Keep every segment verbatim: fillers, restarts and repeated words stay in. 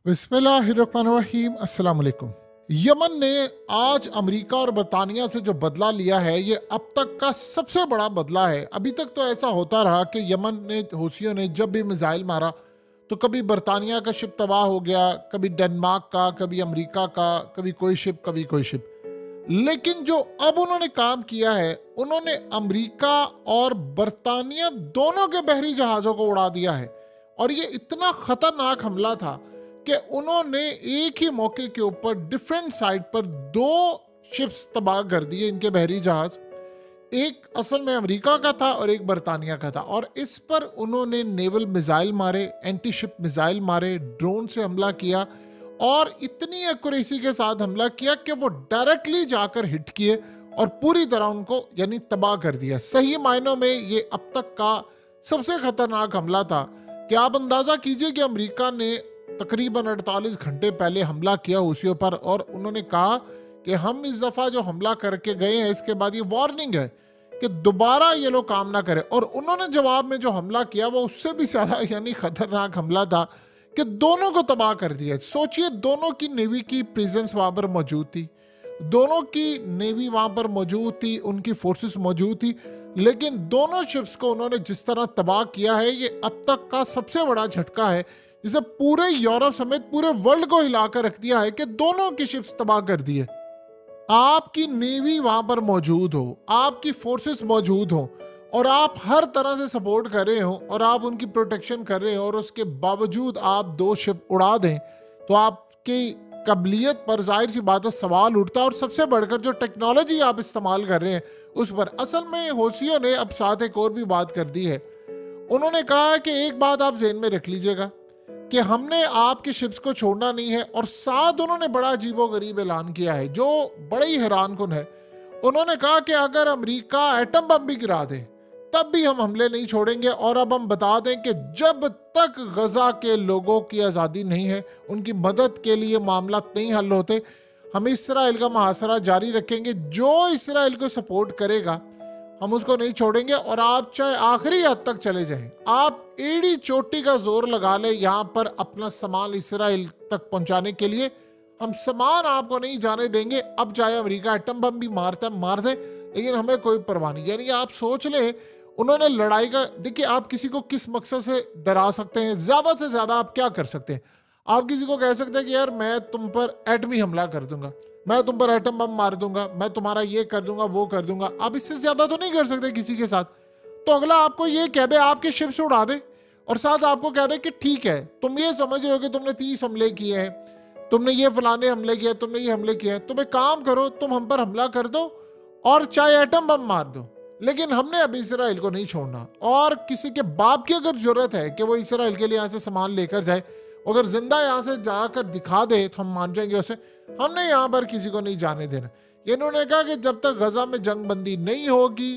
बिस्मिल्लाहिर्रहमानिर्रहीम अस्सलाम वालेकुम। यमन ने आज अमेरिका और बरतानिया से जो बदला लिया है ये अब तक का सबसे बड़ा बदला है। अभी तक तो ऐसा होता रहा कि यमन ने हूसियों ने जब भी मिसाइल मारा तो कभी बरतानिया का शिप तबाह हो गया, कभी डेनमार्क का, कभी अमेरिका का, कभी कोई शिप कभी कोई शिप। लेकिन जो अब उन्होंने काम किया है, उन्होंने अमेरिका और बरतानिया दोनों के बहरी जहाज़ों को उड़ा दिया है। और ये इतना खतरनाक हमला था कि उन्होंने एक ही मौके के ऊपर डिफरेंट साइड पर दो शिप्स तबाह कर दिए, इनके बहरी जहाज। एक असल में अमेरिका का था और एक बरतानिया का था, और इस पर उन्होंने नेवल मिसाइल मारे, एंटी शिप मिसाइल मारे, ड्रोन से हमला किया और इतनी एक्यूरेसी के साथ हमला किया कि वो डायरेक्टली जाकर हिट किए और पूरी तरह उनको यानी तबाह कर दिया। सही मायनों में ये अब तक का सबसे खतरनाक हमला था कि आप अंदाज़ा कीजिए कि अमेरिका ने तकरीबन अड़तालीस घंटे पहले हमला किया हूसियों पर, और उन्होंने कहा कि हम इस दफ़ा जो हमला करके गए हैं इसके बाद ये वार्निंग है कि दोबारा ये लोग काम ना करें। और उन्होंने जवाब में जो हमला किया वो उससे भी ज़्यादा यानी खतरनाक हमला था कि दोनों को तबाह कर दिया। सोचिए, दोनों की नेवी की प्रेजेंस वहाँ पर मौजूद थी, दोनों की नेवी वहाँ पर मौजूद थी, उनकी फोर्सेस मौजूद थी, लेकिन दोनों शिप्स को उन्होंने जिस तरह तबाह किया है ये अब तक का सबसे बड़ा झटका है, जिसे पूरे यूरोप समेत पूरे वर्ल्ड को हिलाकर रख दिया है कि दोनों की शिप्स तबाह कर दिए। आपकी नेवी वहां पर मौजूद हो, आपकी फोर्सेस मौजूद हो और आप हर तरह से सपोर्ट कर रहे हो और आप उनकी प्रोटेक्शन कर रहे हो, और उसके बावजूद आप दो शिप उड़ा दें तो आपकी काबिलियत पर जाहिर सी बात है सवाल उठता है। और सबसे बढ़कर जो टेक्नोलॉजी आप इस्तेमाल कर रहे हैं उस पर। असल में हूसियों ने अब साथ एक और भी बात कर दी है। उन्होंने कहा कि एक बात आप ज़हन में रख लीजिएगा कि हमने आपके शिप्स को छोड़ना नहीं है, और साथ उन्होंने बड़ा अजीबोगरीब ऐलान किया है जो बड़ा ही हैरान कुन है। उन्होंने कहा कि अगर अमेरिका एटम बम भी गिरा दे तब भी हम हमले नहीं छोड़ेंगे, और अब हम बता दें कि जब तक गजा के लोगों की आज़ादी नहीं है, उनकी मदद के लिए मामला नहीं हल होते, हम इसराइल का मुहासरा जारी रखेंगे। जो इसराइल को सपोर्ट करेगा हम उसको नहीं छोड़ेंगे, और आप चाहे आखिरी हद तक चले जाएं, आप एड़ी चोटी का जोर लगा ले यहाँ पर अपना सामान इसराइल तक पहुंचाने के लिए, हम सामान आपको नहीं जाने देंगे। अब चाहे अमेरिका एटम बम भी मारता है मार दे, लेकिन हमें कोई परवाह नहीं। यानी आप सोच ले, उन्होंने लड़ाई का, देखिए आप किसी को किस मकसद से डरा सकते हैं, ज्यादा से ज्यादा आप क्या कर सकते हैं। आप किसी को कह सकते हैं कि यार मैं तुम पर एटमी हमला कर दूंगा, मैं तुम पर एटम बम मार दूंगा, मैं तुम्हारा ये कर दूंगा वो कर दूंगा। आप इससे ज्यादा तो नहीं कर सकते किसी के साथ। तो अगला आपको ये कह दे, आपके शिप से उड़ा दे, और साथ आपको कह दे कि ठीक है तुम ये समझ रहे हो कि तुमने तीस हमले किए हैं, तुमने ये फलाने हमले किए, तुमने ये हमले किए हैं, तुम एक काम करो, तुम हम पर हमला कर दो और चाहे एटम बम मार दो, लेकिन हमने अभी इसराइल को नहीं छोड़ना। और किसी के बाप की अगर जरूरत है कि वो इसराइल के लिए यहाँ से सामान लेकर जाए, अगर जिंदा यहाँ से जाकर दिखा दे तो हम मान जाएंगे उसे। हमने यहाँ पर किसी को नहीं जाने देना। इन्होंने कहा कि जब तक गजा में जंग बंदी नहीं होगी,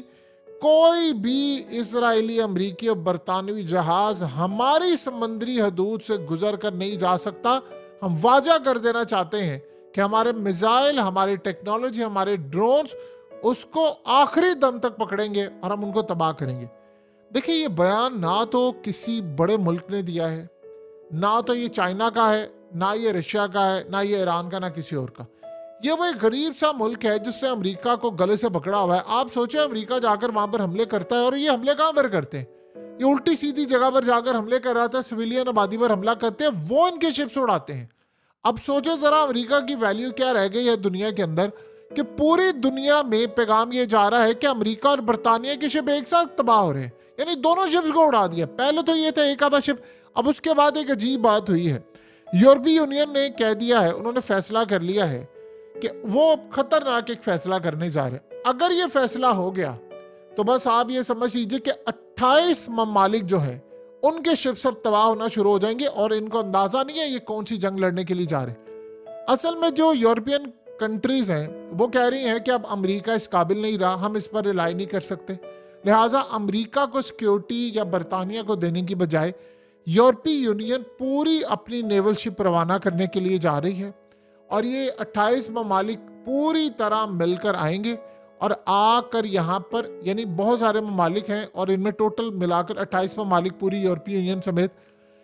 कोई भी इसराइली, अमरीकी और बरतानवी जहाज हमारी समुद्री हदूद से गुजर कर नहीं जा सकता। हम वाजा कर देना चाहते हैं कि हमारे मिसाइल, हमारी टेक्नोलॉजी, हमारे ड्रोन्स उसको आखिरी दम तक पकड़ेंगे और हम उनको तबाह करेंगे। देखिए, ये बयान ना तो किसी बड़े मुल्क ने दिया है, ना तो ये चाइना का है, ना ये रशिया का है, ना ये ईरान का, ना किसी और का। ये वो एक गरीब सा मुल्क है जिसने अमेरिका को गले से पकड़ा हुआ है। आप सोचे, अमेरिका जाकर वहां पर हमले करता है, और ये हमले कहां पर करते हैं? ये उल्टी सीधी जगह पर जाकर हमले कर रहा था, सिविलियन आबादी पर हमला करते हैं, वो इनके शिप्स उड़ाते हैं। अब सोचे जरा, अमेरिका की वैल्यू क्या रह गई है दुनिया के अंदर कि पूरी दुनिया में पैगाम ये जा रहा है कि अमेरिका और बरतानिया के शिप एक साथ तबाह हो रहे हैं, यानी दोनों शिप्स को उड़ा दिया। पहले तो ये था एक आधा शिप, अब उसके बाद एक अजीब बात हुई है। यूरोपीय यूनियन ने कह दिया है, उन्होंने फैसला कर लिया है कि वो खतरनाक एक फैसला करने जा रहे हैं। अगर ये फैसला हो गया तो बस आप ये समझ लीजिए कि अट्ठाईस ममालिक जो है उनके शिप सब तबाह होना शुरू हो जाएंगे, और इनको अंदाजा नहीं है ये कौन सी जंग लड़ने के लिए जा रहे हैं। असल में जो यूरोपियन कंट्रीज हैं वो कह रही हैं कि अब अमेरिका इस काबिल नहीं रहा, हम इस पर रिलाई नहीं कर सकते, लिहाजा अमेरिका को सिक्योरिटी या बरतानिया को देने की बजाय यूरोपीय यूनियन पूरी अपनी नेवल शिप रवाना करने के लिए जा रही है। और ये अट्ठाईस ममालिक पूरी तरह मिलकर आएंगे और आकर यहाँ पर, यानी बहुत सारे ममालिक हैं और इनमें टोटल मिलाकर अट्ठाईस ममालिक पूरी यूरोपीय यूनियन समेत,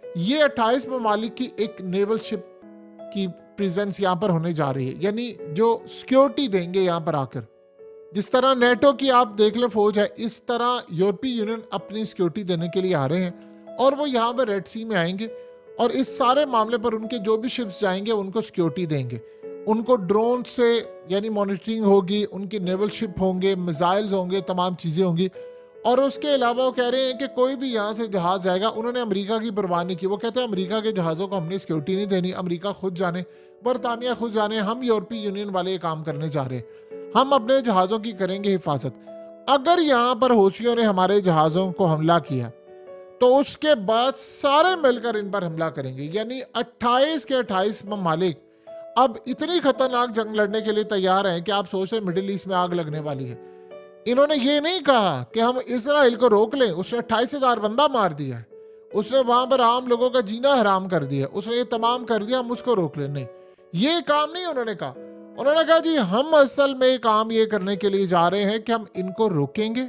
ये अट्ठाईस ममालिक की एक नेवल शिप की प्रेजेंस यहाँ पर होने जा रही है, यानी जो सिक्योरिटी देंगे यहाँ पर आकर। जिस तरह नेटो की आप देख ले फौज है, इस तरह यूरोपीय यूनियन अपनी सिक्योरिटी देने के लिए आ रहे हैं और वो यहाँ पर रेड सी में आएंगे और इस सारे मामले पर उनके जो भी शिप्स जाएंगे उनको सिक्योरिटी देंगे। उनको ड्रोन से यानी मॉनिटरिंग होगी, उनकी नेवल शिप होंगे, मिसाइल्स होंगे, तमाम चीज़ें होंगी। और उसके अलावा वो कह रहे हैं कि कोई भी यहाँ से जहाज़ जाएगा, उन्होंने अमेरिका की परवाह नहीं की। वो कहते हैं अमेरिका के जहाज़ों को हमने सिक्योरिटी नहीं देनी, अमेरिका खुद जाने, बरतानिया खुद जाने, हम यूरोपीय यूनियन वाले ये काम करने जा रहे हैं, हम अपने जहाज़ों की करेंगे हिफाजत। अगर यहाँ पर हौसियों ने हमारे जहाज़ों को हमला किया तो उसके बाद सारे मिलकर इन पर हमला करेंगे, यानी अट्ठाईस के अट्ठाईस ममालिक अब इतनी खतरनाक जंग लड़ने के लिए तैयार हैं कि आप सोच रहे मिडिल ईस्ट में आग लगने वाली है। इन्होंने ये नहीं कहा कि हम इजराइल को रोक लें, उसने अट्ठाईस हजार बंदा मार दिया है, उसने वहां पर आम लोगों का जीना हराम कर दिया, उसने ये तमाम कर दिया, हम उसको रोक लें। नहीं, ये काम नहीं उन्होंने कहा। उन्होंने कहा जी हम असल में काम ये करने के लिए जा रहे हैं कि हम इनको रोकेंगे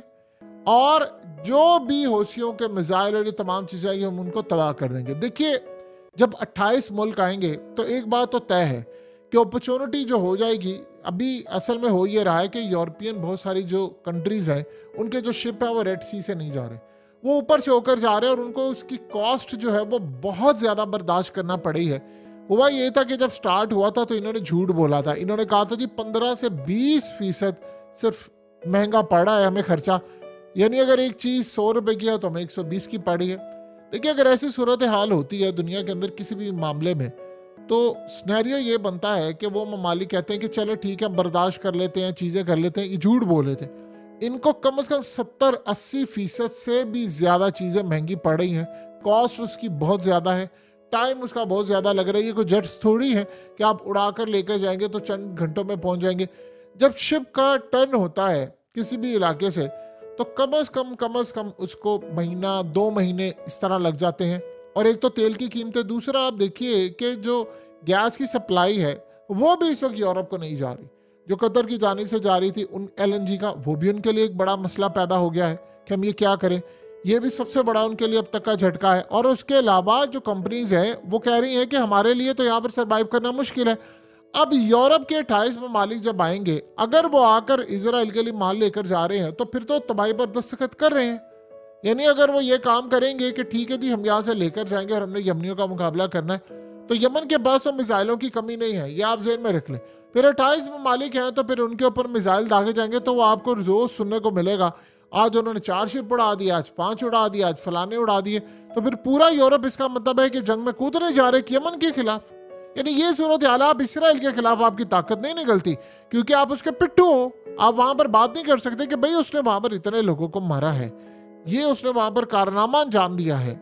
और जो भी हौसियों के मिसाइल और ये तमाम चीज़ें हम उनको तबाह कर देंगे। देखिए, जब अट्ठाईस मुल्क आएंगे तो एक बात तो तय है कि अपॉर्चुनिटी जो हो जाएगी, अभी असल में हो ये रहा है कि यूरोपियन बहुत सारी जो कंट्रीज हैं उनके जो शिप है वो रेड सी से नहीं जा रहे, वो ऊपर से होकर जा रहे हैं और उनको उसकी कॉस्ट जो है वो बहुत ज़्यादा बर्दाश्त करना पड़ी है। हुआ ये था कि जब स्टार्ट हुआ था तो इन्होंने झूठ बोला था, इन्होंने कहा था जी पंद्रह से बीस फीसद सिर्फ महंगा पड़ा है हमें खर्चा, यानी अगर एक चीज़ सौ रुपये की है तो हमें एक सौ बीस की पड़ी है। देखिए, अगर ऐसी सूरत हाल होती है दुनिया के अंदर किसी भी मामले में तो स्नैरियो ये बनता है कि वो ममालिक कहते हैं कि चलो ठीक है बर्दाश्त कर लेते हैं, चीज़ें कर लेते हैं। ये झूठ बोल रहे थे, इनको कम से कम सत्तर अस्सी फीसद से भी ज़्यादा चीज़ें महंगी पड़ रही हैं, कॉस्ट उसकी बहुत ज़्यादा है, टाइम उसका बहुत ज़्यादा लग रहा है। ये कोई जेट्स थोड़ी है कि आप उड़ा कर लेकर जाएंगे तो चंद घंटों में पहुँच जाएंगे। जब शिप का टर्न होता है किसी भी इलाके से तो कम अज़ कम कम अज़ कम उसको महीना दो महीने इस तरह लग जाते हैं। और एक तो तेल की कीमतें, दूसरा आप देखिए कि जो गैस की सप्लाई है वो भी इस वक्त यूरोप को नहीं जा रही, जो कतर की जानिब से जा रही थी उन एलएनजी का, वो भी उनके लिए एक बड़ा मसला पैदा हो गया है कि हम ये क्या करें। ये भी सबसे बड़ा उनके लिए अब तक का झटका है। और उसके अलावा जो कंपनीज हैं वो कह रही हैं कि हमारे लिए तो यहाँ पर सर्वाइव करना मुश्किल है। अब यूरोप के अट्ठाईस ममालिक जब आएंगे, अगर वो आकर इजराइल के लिए माल लेकर जा रहे हैं तो फिर तो तबाही पर दस्तखत कर रहे हैं। यानी अगर वो ये काम करेंगे कि ठीक है जी हम यहाँ से लेकर जाएंगे और हमने यमनियों का मुकाबला करना है, तो यमन के पास तो मिसाइलों की कमी नहीं है, ये आप जेहन में रख लें। फिर अट्ठाईस ममालिक हैं तो फिर उनके ऊपर मिसाइल दागे जाएंगे तो वो आपको रोज सुनने को मिलेगा, आज उन्होंने चार शिप उड़ा दी, आज पांच उड़ा दिए, आज फलाने उड़ा दिए। तो फिर पूरा यूरोप इसका मतलब है कि जंग में कूदने जा रहे यमन के खिलाफ। यानी ये सूरत हाल, आप इसराइल के खिलाफ आपकी ताकत नहीं निकलती क्योंकि आप उसके पिट्ठू हो। आप वहां पर बात नहीं कर सकते कि भाई उसने वहां पर इतने लोगों को मारा है, ये उसने वहां पर कारनामा अंजाम दिया है।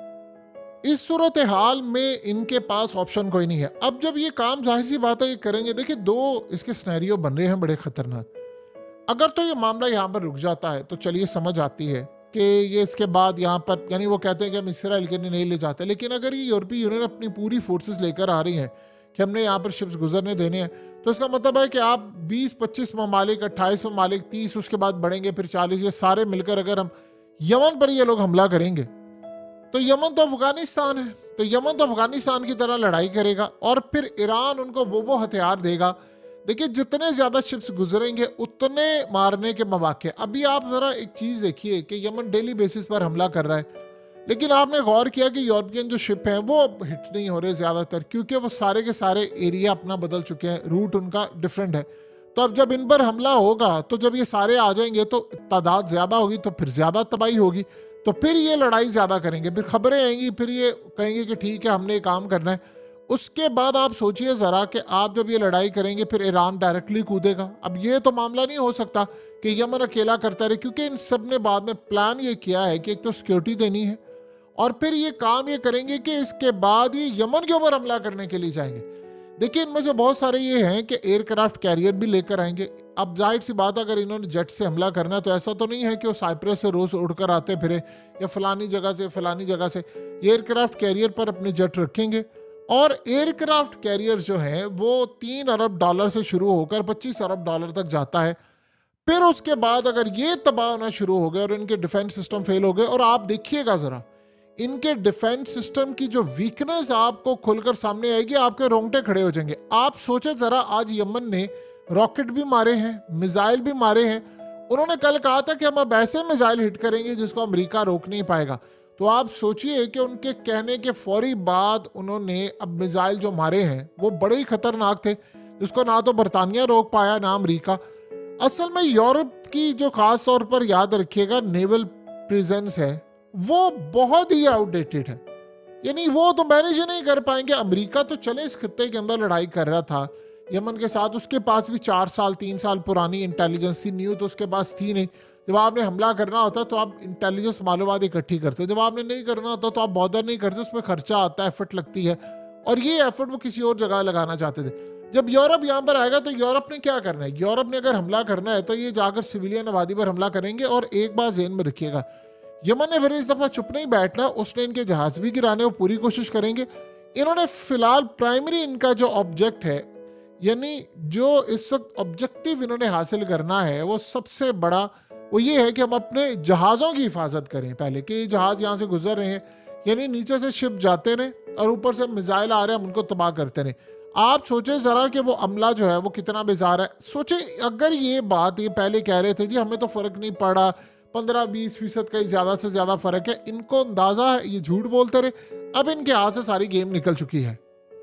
इस सूरत हाल में इनके पास ऑप्शन कोई नहीं है। अब जब ये काम जाहिर सी बात है ये करेंगे। देखिए, दो इसके सिनेरियो बन रहे हैं बड़े खतरनाक। अगर तो ये मामला यहाँ पर रुक जाता है तो चलिए समझ आती है कि ये इसके बाद यहाँ पर, यानी वो कहते हैं कि हम इसराइल के लिए नहीं ले जाते, लेकिन अगर ये यूरोपीय यूनियन अपनी पूरी फोर्सेस लेकर आ रही हैं कि हमने यहाँ पर शिप्स गुजरने देने हैं, तो इसका मतलब है कि आप बीस पच्चीस ममालिक, अट्ठाईस ममालिक, तीस, उसके बाद बढ़ेंगे फिर चालीस, ये सारे मिलकर अगर हम यमन पर ये लोग हमला करेंगे तो यमन तो अफगानिस्तान है, तो यमन तो अफगानिस्तान की तरह लड़ाई करेगा और फिर ईरान उनको वो वो हथियार देगा। देखिए, जितने ज़्यादा शिप्स गुजरेंगे उतने मारने के मौके। अभी आप ज़रा एक चीज़ देखिए कि यमन डेली बेसिस पर हमला कर रहा है, लेकिन आपने गौर किया कि यूरोपियन जो शिप हैं वो हिट नहीं हो रहे ज़्यादातर, क्योंकि वो सारे के सारे एरिया अपना बदल चुके हैं, रूट उनका डिफरेंट है। तो अब जब इन पर हमला होगा तो जब ये सारे आ जाएंगे तो तादाद ज़्यादा होगी, तो फिर ज़्यादा तबाही होगी, तो फिर ये लड़ाई ज़्यादा करेंगे, फिर खबरें आएंगी, फिर ये कहेंगे कि ठीक है हमने काम करना है। उसके बाद आप सोचिए ज़रा कि आप जब ये लड़ाई करेंगे फिर ईरान डायरेक्टली कूदेगा। अब ये तो मामला नहीं हो सकता कि यमन अकेला करता रहे, क्योंकि इन सब ने बाद में प्लान ये किया है कि एक तो सिक्योरिटी देनी है और फिर ये काम ये करेंगे कि इसके बाद ये यमन के ऊपर हमला करने के लिए जाएंगे। देखिए, इनमें से बहुत सारे ये हैं कि एयरक्राफ्ट कैरियर भी लेकर आएंगे। अब जाहिर सी बात, अगर इन्होंने जेट से हमला करना तो ऐसा तो नहीं है कि वो साइप्रस से रोज़ उड़कर आते फिरे या फलानी जगह से फलानी जगह से। एयरक्राफ्ट कैरियर पर अपने जेट रखेंगे और एयरक्राफ्ट कैरियर जो है वो तीन अरब डॉलर से शुरू होकर पच्चीस अरब डॉलर तक जाता है। फिर उसके बाद अगर ये तबाह होना शुरू हो गए और इनके डिफेंस सिस्टम फेल हो गए, और आप देखिएगा ज़रा इनके डिफेंस सिस्टम की जो वीकनेस आपको खुलकर सामने आएगी, आपके रोंगटे खड़े हो जाएंगे। आप सोचे जरा, आज यमन ने रॉकेट भी मारे हैं, मिसाइल भी मारे हैं। उन्होंने कल कहा था कि हम अब ऐसे मिसाइल हिट करेंगे जिसको अमेरिका रोक नहीं पाएगा। तो आप सोचिए कि उनके कहने के फौरी बाद उन्होंने अब मिसाइल जो मारे हैं वो बड़े ही खतरनाक थे, जिसको ना तो बरतानिया रोक पाया ना अमेरिका। असल में यूरोप की जो खास तौर पर याद रखिएगा नेवल प्रेजेंस है वो बहुत ही आउटडेटेड है, यानी वो तो मैनेज नहीं कर पाएंगे। अमेरिका तो चले इस खत्ते के अंदर लड़ाई कर रहा था यमन के साथ, उसके पास भी चार साल तीन साल पुरानी इंटेलिजेंस थी, न्यू तो उसके पास थी नहीं। जब आपने हमला करना होता तो आप इंटेलिजेंस मालूमात इकट्ठी करते, जब आपने नहीं करना होता तो आप बॉदर नहीं करते, उसमें खर्चा आता है, एफर्ट लगती है, और ये एफर्ट वो किसी और जगह लगाना चाहते थे। जब यूरोप यहाँ पर आएगा तो यूरोप ने क्या करना है, यूरोप ने अगर हमला करना है तो ये जाकर सिविलियन आबादी पर हमला करेंगे। और एक बात ज़हन में रखिएगा, यमन ने फिर इस दफ़ा चुप नहीं बैठना, उसने इनके जहाज भी गिराने वो पूरी कोशिश करेंगे। इन्होंने फिलहाल प्राइमरी इनका जो ऑब्जेक्ट है, यानी जो इस वक्त ऑब्जेक्टिव इन्होंने हासिल करना है वो सबसे बड़ा वो ये है कि हम अपने जहाज़ों की हिफाजत करें पहले, कि जहाज़ यहाँ से गुजर रहे हैं, यानी नीचे से शिप जाते रहे और ऊपर से मिसाइल आ रहे हैं, हम उनको तबाह करते रहे। आप सोचे ज़रा कि वो अमला जो है वो कितना बेजार है। सोचे अगर ये बात ये पहले कह रहे थे जी हमें तो फ़र्क नहीं पड़ा, पंद्रह बीस फीसद का ही ज़्यादा से ज़्यादा फ़र्क है, इनको अंदाज़ा है ये झूठ बोलते रहे। अब इनके हाथ से सारी गेम निकल चुकी है।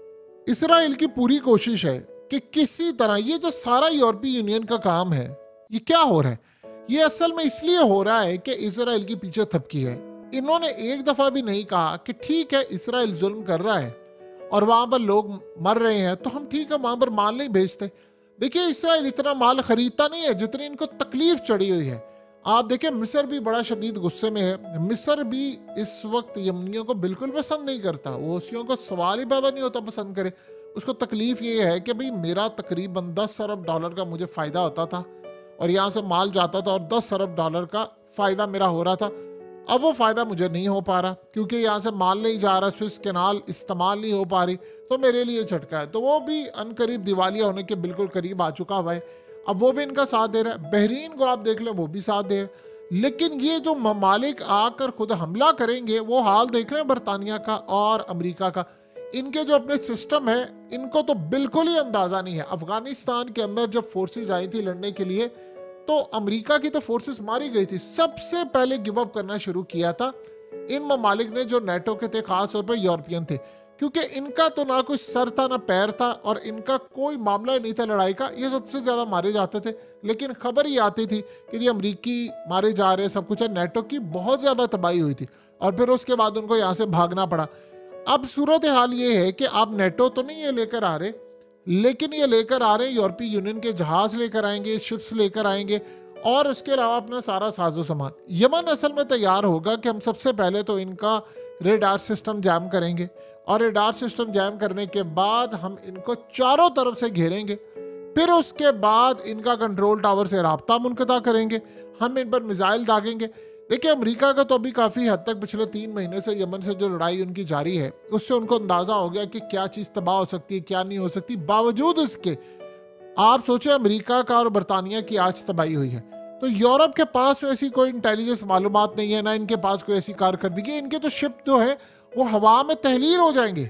इसराइल की पूरी कोशिश है कि किसी तरह ये जो सारा यूरोपीय यूनियन का काम है, ये क्या हो रहा है, ये असल में इसलिए हो रहा है कि इसराइल की पीछे थपकी है। इन्होंने एक दफ़ा भी नहीं कहा कि ठीक है इसराइल जुल्म कर रहा है और वहाँ पर लोग मर रहे हैं तो हम ठीक है वहाँ पर माल नहीं भेजते। देखिए इसराइल इतना माल खरीदता नहीं है जितनी इनको तकलीफ चढ़ी हुई है। आप देखिए मिस्र भी बड़ा शदीद गुस्से में है। मिस्र भी इस वक्त यमनियों को बिल्कुल पसंद नहीं करता, वो उसियों को सवाल ही पैदा नहीं होता पसंद करे। उसको तकलीफ ये है कि भाई मेरा तकरीबन दस अरब डॉलर का मुझे फ़ायदा होता था और यहाँ से माल जाता था और दस अरब डॉलर का फ़ायदा मेरा हो रहा था। अब वो फ़ायदा मुझे नहीं हो पा रहा क्योंकि यहाँ से माल नहीं जा रहा, स्विस कैनाल इस्तेमाल नहीं हो पा रही, तो मेरे लिए झटका है। तो वो भी अनकरीब दिवालिया होने के बिल्कुल करीब आ चुका हुआ है। अब वो भी इनका साथ दे रहा है। बहरीन को आप देख लें वो भी साथ दे रहा है। लेकिन ये जो ममालिक आकर खुद हमला करेंगे वो हाल देख रहे हैं बरतानिया का और अमेरिका का। इनके जो अपने सिस्टम है इनको तो बिल्कुल ही अंदाज़ा नहीं है। अफगानिस्तान के अंदर जब फोर्सेस आई थी लड़ने के लिए तो अमेरिका की तो फोर्सेस मारी गई थी। सबसे पहले गिव अप करना शुरू किया था इन ममालिक ने जो नेटो के थे, खास तौर पर यूरोपियन थे, क्योंकि इनका तो ना कोई सर था ना पैर था और इनका कोई मामला नहीं था लड़ाई का। ये सबसे ज़्यादा मारे जाते थे, लेकिन खबर ही आती थी कि ये अमरीकी मारे जा रहे हैं, सब कुछ है। नेटो की बहुत ज़्यादा तबाही हुई थी और फिर उसके बाद उनको यहाँ से भागना पड़ा। अब सूरत हाल ये है कि आप नेटो तो नहीं ये लेकर आ रहे, लेकिन ये लेकर आ रहे हैं यूरोपीय यूनियन के जहाज लेकर आएंगे, शिप्स लेकर आएंगे और उसके अलावा अपना सारा साजो सामान। यमन असल में तैयार होगा कि हम सबसे पहले तो इनका रेडार सिस्टम जैम करेंगे और रेडार सिस्टम जैम करने के बाद हम इनको चारों तरफ से घेरेंगे। फिर उसके बाद इनका कंट्रोल टावर से राब्ता मुनक़ता करेंगे, हम इन पर मिसाइल दागेंगे। देखिए अमेरिका का तो अभी काफ़ी हद तक पिछले तीन महीने से यमन से जो लड़ाई उनकी जारी है उससे उनको अंदाज़ा हो गया कि क्या चीज़ तबाह हो सकती है क्या नहीं हो सकती। बावजूद इसके आप सोचें अमेरिका का और बरतानिया की आज तबाही हुई है, तो यूरोप के पास ऐसी कोई इंटेलिजेंस मालूमात नहीं है, ना इनके पास कोई ऐसी कारकर्दगी। इनके तो शिप जो है वो हवा में तहलील हो जाएंगे।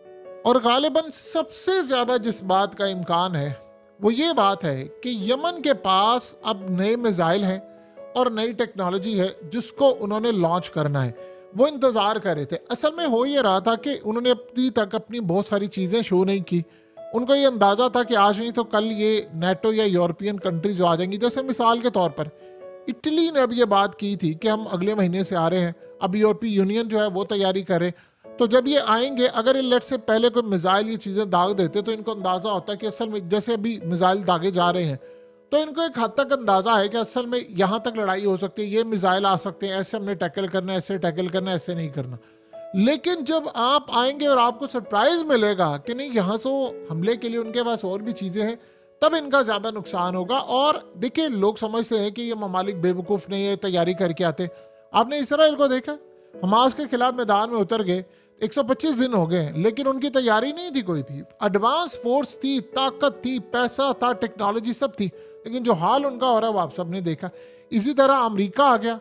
और गालिबन सबसे ज़्यादा जिस बात का इम्कान है वो ये बात है कि यमन के पास अब नए मिसाइल हैं और नई टेक्नोलॉजी है जिसको उन्होंने लॉन्च करना है। वो इंतज़ार कर रहे थे। असल में हो ये रहा था कि उन्होंने अभी तक अपनी बहुत सारी चीज़ें शो नहीं की। उनको ये अंदाज़ा था कि आज नहीं तो कल ये नेटो या यूरोपियन कंट्रीज आ जाएंगी। जैसे मिसाल के तौर पर इटली ने अब ये बात की थी कि हम अगले महीने से आ रहे हैं, अब यूरोपीय यूनियन जो है वो तैयारी करे। तो जब ये आएंगे अगर ये लेट से पहले कोई मिसाइल ये चीज़ें दाग देते तो इनको अंदाज़ा होता है कि असल में जैसे अभी मिसाइल दागे जा रहे हैं तो इनको एक हद तक अंदाज़ा है कि असल में यहाँ तक लड़ाई हो सकती है, ये मिसाइल आ सकते हैं, ऐसे हमने टैकल करना है, ऐसे टैकल करना है, ऐसे नहीं करना। लेकिन जब आप आएंगे और आपको सरप्राइज मिलेगा कि नहीं यहाँ से हमले के लिए उनके पास और भी चीज़ें हैं, तब इनका ज़्यादा नुकसान होगा। और देखिए लोग समझते हैं कि ये ममालिक बेवकूफ़ नहीं है, तैयारी करके आते। आपने इसराइल को देखा, हमास के खिलाफ मैदान में उतर गए, एक सौ पच्चीस दिन हो गए, लेकिन उनकी तैयारी नहीं थी कोई भी। एडवांस फोर्स थी, ताकत थी, पैसा था, टेक्नोलॉजी सब थी, लेकिन जो हाल उनका हो रहा है वो आप सब ने देखा। इसी तरह अमेरिका आ गया,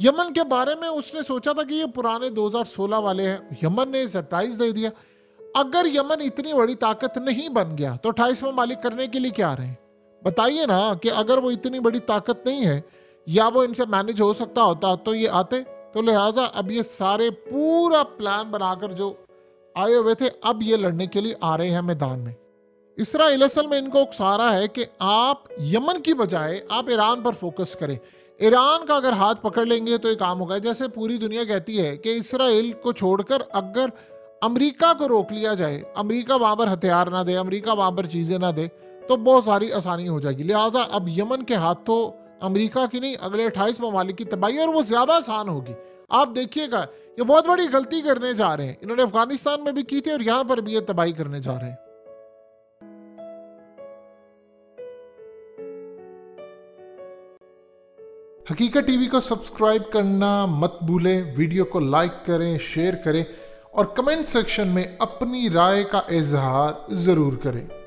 यमन के बारे में उसने सोचा था कि ये पुराने दो हज़ार सोलह वाले हैं, यमन ने सरप्राइज दे दिया। अगर यमन इतनी बड़ी ताकत नहीं बन गया तो अट्ठाईस ममालिक करने के लिए क्या रहे? बताइए ना कि अगर वो इतनी बड़ी ताकत नहीं है या वो इनसे मैनेज हो सकता होता तो ये आते। तो लिहाजा अब ये सारे पूरा प्लान बनाकर जो आए हुए थे, अब ये लड़ने के लिए आ रहे हैं मैदान में। इसराइल असल में इनको उकसा है कि आप यमन की बजाय आप ईरान पर फोकस करें। ईरान का अगर हाथ पकड़ लेंगे तो ये काम होगा। जैसे पूरी दुनिया कहती है कि इसराइल को छोड़कर अगर अमेरिका को रोक लिया जाए, अमेरिका वहां पर हथियार ना दे, अमेरिका वहां पर चीजें ना दे, तो बहुत सारी आसानी हो जाएगी। लिहाजा अब यमन के हाथ तो अमेरिका की नहीं, अगले अट्ठाईस ममालिक की तबाही, और वो ज्यादा आसान होगी। आप देखिएगा ये बहुत बड़ी गलती करने जा रहे हैं। इन्होंने अफगानिस्तान में भी की थी और यहां पर भी ये तबाही करने जा रहे हैं। हकीकत टीवी को सब्सक्राइब करना मत भूलें, वीडियो को लाइक करें, शेयर करें और कमेंट सेक्शन में अपनी राय का इजहार जरूर करें।